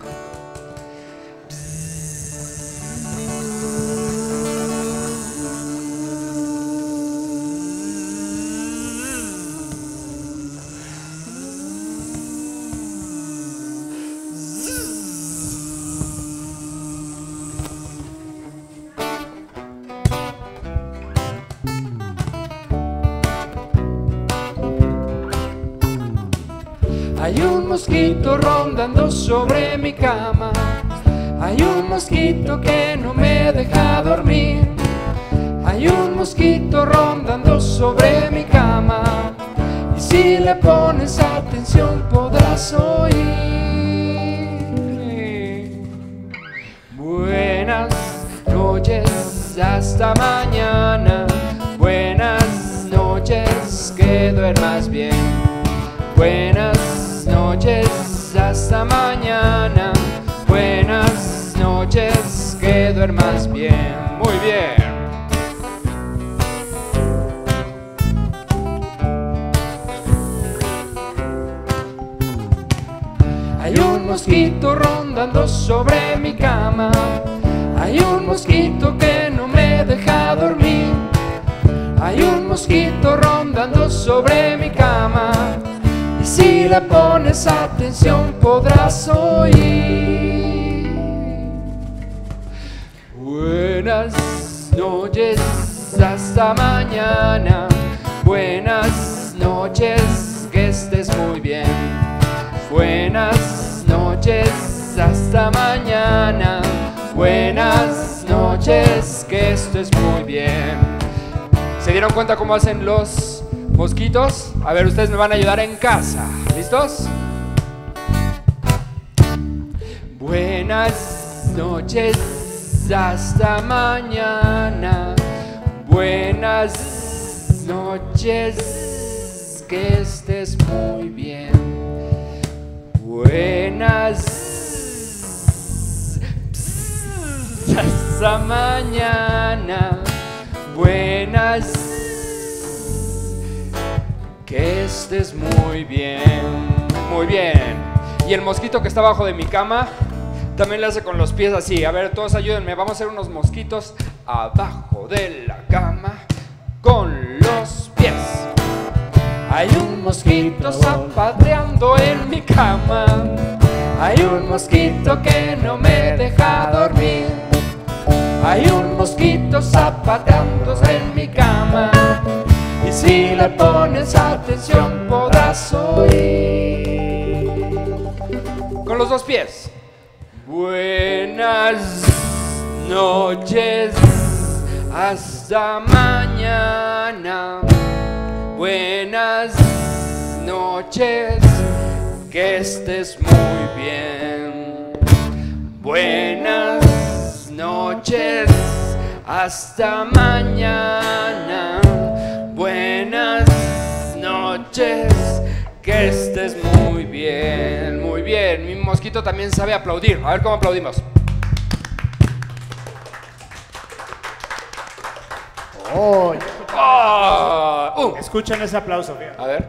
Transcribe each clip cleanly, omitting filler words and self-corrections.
Hay un mosquito rondando sobre mi cama. Hay un mosquito que no me deja dormir. Hay un mosquito rondando sobre mi cama. Y si le pones atención podrás oír. Buenas noches, hasta mañana. Buenas noches, que duermas bien. Buenas noches, hasta mañana. Buenas noches, que duermas bien. Muy bien. Hay un mosquito rondando sobre mi cama. Hay un mosquito que no me deja dormir. Hay un mosquito rondando sobre mi cama. Y si le pones atención podrás oír. Buenas noches, hasta mañana. Buenas noches, que estés muy bien. Buenas noches, hasta mañana. Buenas noches, que estés muy bien. ¿Se dieron cuenta cómo hacen los mosquitos? A ver, ustedes me van a ayudar en casa. ¿Listos? Buenas noches, hasta mañana. Buenas noches, que estés muy bien. Buenas hasta mañana. Buenas, que estés muy bien. Muy bien. Y el mosquito que está abajo de mi cama también le hace con los pies así. A ver, todos ayúdenme. Vamos a hacer unos mosquitos abajo de la cama con los pies. Hay un mosquito zapateando en mi cama. Hay un mosquito que no me deja dormir. Hay un mosquito zapateando en mi cama. Y si le pones atención podrás oír. Con los dos pies. Buenas noches, hasta mañana. Buenas noches, que estés muy bien. Buenas noches, hasta mañana. Buenas noches, que estés muy bien. Muy bien, mi mosquito también sabe aplaudir. A ver cómo aplaudimos. Oh. Oh. Escuchen ese aplauso, fíjate. A ver.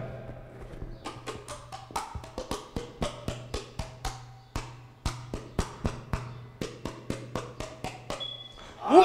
¡Wow!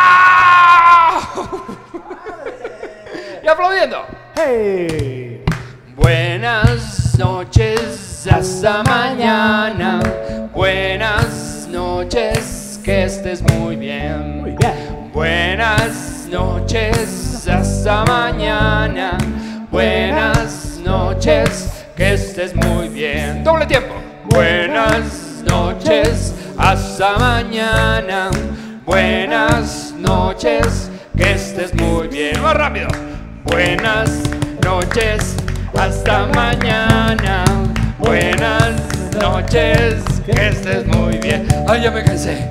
Y aplaudiendo. Hey. Buenas noches, hasta mañana. Buenas noches, que estés muy bien. Muy bien. Buenas noches, hasta mañana. Buenas noches, que estés muy bien. Doble tiempo. Buenas noches, hasta mañana. Buenas noches, que estés muy bien. Más rápido. Buenas noches, hasta mañana. Buenas noches, que estés muy bien. Ay, ya me cansé.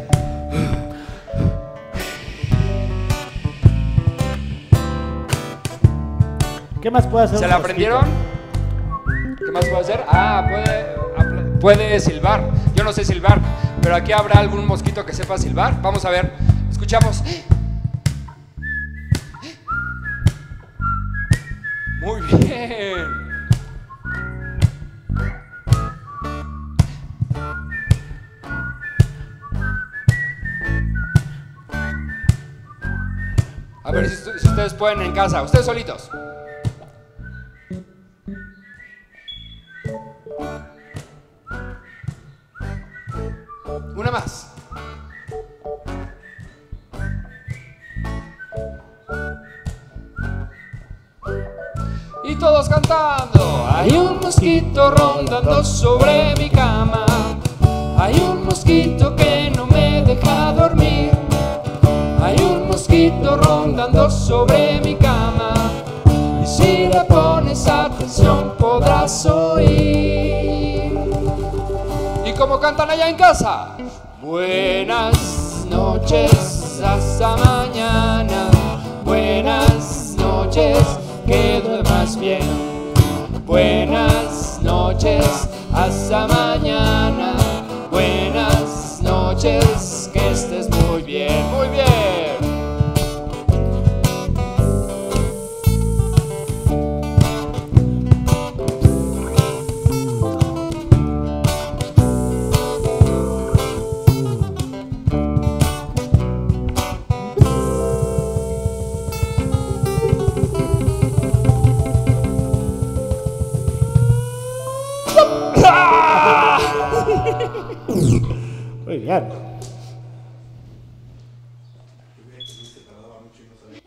¿Qué más puede hacer? ¿Se la aprendieron? ¿Qué más puede hacer? Ah, puede silbar. Yo no sé silbar, pero aquí habrá algún mosquito que sepa silbar. Vamos a ver. Escuchamos. Muy bien. ver si ustedes pueden en casa, ustedes solitos. Una más. Y todos cantando. Hay un mosquito rondando sobre mi cama. Hay un mosquito que no me deja dormir. Hay un mosquito rondando sobre mi cama. Y si le pones atención podrás oír. ¿Y cómo cantan allá en casa? Buenas noches, hasta mañana. Buenas noches, que duermas bien. Buenas noches, hasta mañana. Buenas noches, que estés muy bien, muy bien. Muy bien.